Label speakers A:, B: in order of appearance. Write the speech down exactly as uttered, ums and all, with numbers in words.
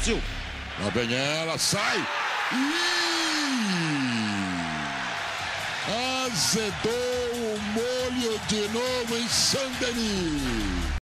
A: Brasil. Lá vem ela, sai. Ih! Azedou o molho de novo em Saint-Denis.